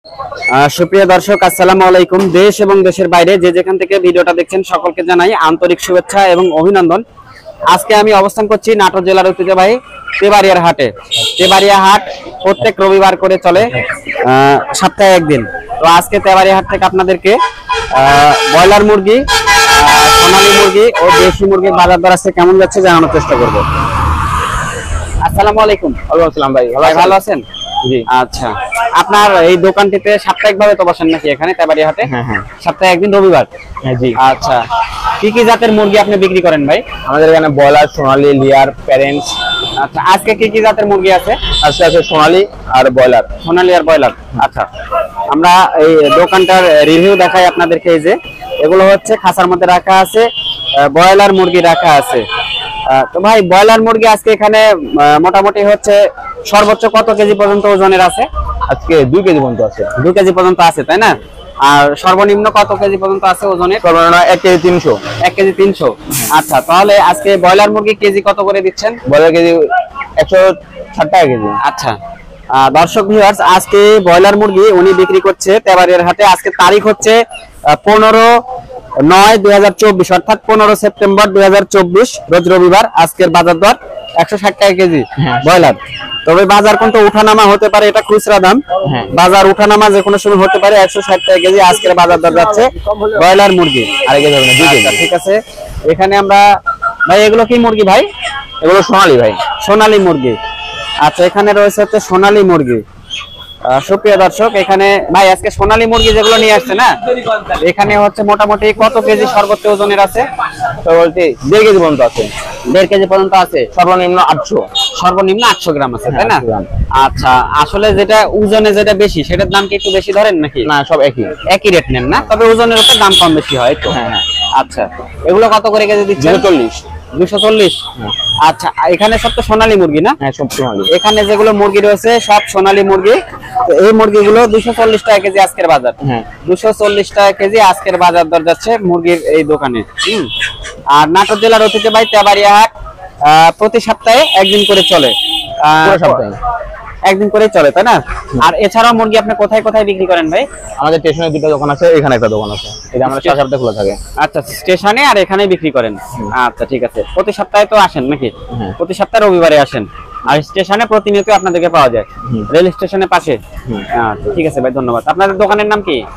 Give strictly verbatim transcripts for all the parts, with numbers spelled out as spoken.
সুপ্রিয় দর্শক, আসসালামু আলাইকুম। দেশ এবং দেশের বাইরে যে যেখান থেকে ভিডিওটা দেখছেন সকলকে জানাই আন্তরিক শুভেচ্ছা এবং অভিনন্দন। আজকে আমি অবস্থান করছি নাটোর জেলার ঐতিহ্যবাহী তেবাড়িয়ার হাটে। তেবাড়িয়া হাট প্রত্যেক রবিবার করে চলে, সপ্তাহে একদিন। তো আজকে তেবাড়িয়া হাট থেকে আপনাদেরকে ব্রয়লার মুরগি, সোনালী মুরগি ও দেশি মুরগির বাজার দর আজকে কেমন যাচ্ছে জানানোর চেষ্টা করব। আসসালামু আলাইকুম। ওয়ালাইকুম আসসালাম ভাই, ভালো আছেন? জি। আচ্ছা, আপনার এই দোকানটিতে সাপ্তাহিক ভাবে তো বসেন নাকি এখানে তেবাড়িয়া হাটে? হ্যাঁ হ্যাঁ, সপ্তাহে একদিন রবিবার। হ্যাঁ জি। আচ্ছা, কি কি জাতের মুরগি আপনি বিক্রি করেন ভাই? আমাদের এখানে ব্রয়লার, সোনালী, লেয়ার, প্যারেন্টস। আচ্ছা, আজকে কি কি জাতের মুরগি আছে? আজকে আছে সোনালী আর ব্রয়লার। সোনালী আর ব্রয়লার। আচ্ছা, আমরা এই দোকানটার রিভিউ দেখাই আপনাদেরকে। এই যে এগুলো হচ্ছে খাঁচার মধ্যে রাখা আছে, ব্রয়লার মুরগি রাখা আছে। তো ভাই, ব্রয়লার মুরগি আজকে এখানে মোটামুটি হচ্ছে সর্বোচ্চ কত কেজি পর্যন্ত ওজনের আছে? আজকে দুই কেজি পর্যন্ত আছে। দুই কেজি পর্যন্ত আছে, তাই না? আর সর্বনিম্ন কত কেজি পর্যন্ত আছে ওজনের? সর্বনিম্ন এক কেজি তিনশো। এক কেজি তিনশো। আচ্ছা, তাহলে আজকে ব্রয়লার মুরগি কেজি কত করে দিচ্ছেন? ব্রয়লার কেজি একশো ষাট টাকা কেজি। আচ্ছা দর্শক ভিউয়ার্স, আজকে ব্রয়লার মুরগি উনি বিক্রি করছে তেবাড়িয়ার হাটে। আজকে তারিখ হচ্ছে পনেরো নয় দুই হাজার চব্বিশ, অর্থাৎ পনেরো সেপ্টেম্বর দুই হাজার চব্বিশ, রোজ রবিবার। আজকের বাজার দর একশো ষাট টাকা কেজি ব্রয়লার। তবে বাজার কিন্তু উঠানামা হতে পারে, এটা খুচরা দাম। বাজার উঠানামা যে কোনো সময় হতে পারে। একশো ষাট টাকা কেজি আজকের বাজার দর যাচ্ছে ব্রয়লার মুরগি। আরেক কেজি হবে না, দুই কেজি। ঠিক আছে, এখানে আমরা ভাই, এগুলো কি মুরগি ভাই? এগুলো সোনালী ভাই, সোনালী মুরগি। আচ্ছা, এখানে রয়েছে হচ্ছে সোনালী মুরগি। সুপ্রিয় দর্শক, এখানে ভাই আজকে সোনালী মুরগি যেগুলো নিয়ে আসছে না, এখানে হচ্ছে মোটামুটি কত কেজি সর্বোচ্চ ওজনের আছে? বলতে দেড় কেজি পর্যন্ত আছে। দেড় কেজি পর্যন্ত আছে। সর্বনিম্ন আটশো। সর্বনিম্ন আটশো গ্রাম আছে, তাই না? আচ্ছা, আসলে যেটা ওজনে যেটা বেশি সেটার দাম কি একটু বেশি ধরেন নাকি? না, সব একই একই রেট নেন না, তবে ওজনের উপর দাম কম বেশি হয় তো। হ্যাঁ হ্যাঁ। আচ্ছা, এগুলো কত করে কেজি দিচ্ছেন? চল্লিশ। দুশো চল্লিশ। আচ্ছা, এখানে সব তো সোনালী মুরগি না? হ্যাঁ, সব সোনালী। এখানে যেগুলো মুরগি রয়েছে সব সোনালী মুরগি। তো এই মুরগিগুলো দুশো চল্লিশ টাকা কেজি আজকের বাজার। হ্যাঁ, দুশো চল্লিশ টাকা কেজি আজকের বাজার দর যাচ্ছে মুরগির এই দোকানে। হম আর নাটোর জেলার ঐতিহ্যবাহী তেবাড়িয়া হাট প্রতি সপ্তাহে একদিন করে চলে। সপ্তাহে একদিন করে চলে, তাই না? আর এছাড়াও মুরগি আপনি কোথায় কোথায় বিক্রি করেন ভাই? আমাদের স্টেশনে দুটো দোকান আছে, এখানে একটা দোকান আছে। এটা আমরা সাত সপ্তাহে খোলা থাকে। আচ্ছা, স্টেশনে আর এখানে বিক্রি করেন। আচ্ছা, ঠিক আছে। প্রতি সপ্তাহে তো আসেন নাকি? প্রতি সপ্তাহে রবিবারে আসেন। আর স্টেশনে প্রতিনিয়ত আপনাদেরকে পাওয়া যায়, রেল স্টেশনের পাশে। আচ্ছা, ঠিক আছে ভাই, ধন্যবাদ। আপনাদের দোকানের নাম কি?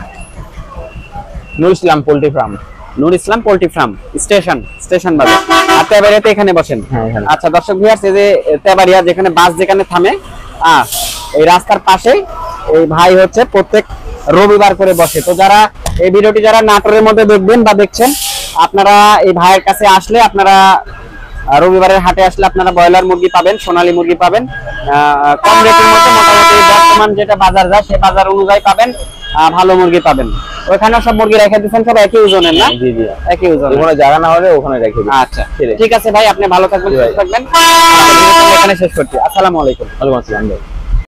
Noor Islam poultry farm. Noor Islam poultry farm, station station Bazar. আর তেবাড়িয়াতে এখানে বসেন? আচ্ছা দর্শক ভিউয়ার্স, এই যে তেবাড়িয়া যেখানে বাস যেখানে থামে, আহ এই রাস্তার পাশে এই ভাই হচ্ছে প্রত্যেক রবিবার করে বসে। তো যারা এই ভিডিওটি যারা নাটোরের মধ্যে দেখবেন বা দেখছেন, আপনারা এই ভাইয়ের কাছে আসলে আপনারা রবিবারের হাটে আসলে আপনারা ব্রয়লার মুরগি পাবেন, সোনালী মুরগি পাবেন কম রেটের মধ্যে। মোটামুটি বর্তমান যেটা বাজার যায় সে বাজার অনুযায়ী পাবেন, ভালো মুরগি পাবেন। ওখানে সব মুরগি রেখে দিচ্ছেন সব একই ওজনের না? জি জি, একই ওজন। ওখানে জায়গা না হলে ওখানে রেখে দিই। আচ্ছা, ঠিক আছে ভাই, আপনি ভালো থাকবেন, সুস্থ থাকবেন। এখানে শেষ করছি। আসসালামু আলাইকুম। ওয়ালাইকুম আসসালাম ভাই।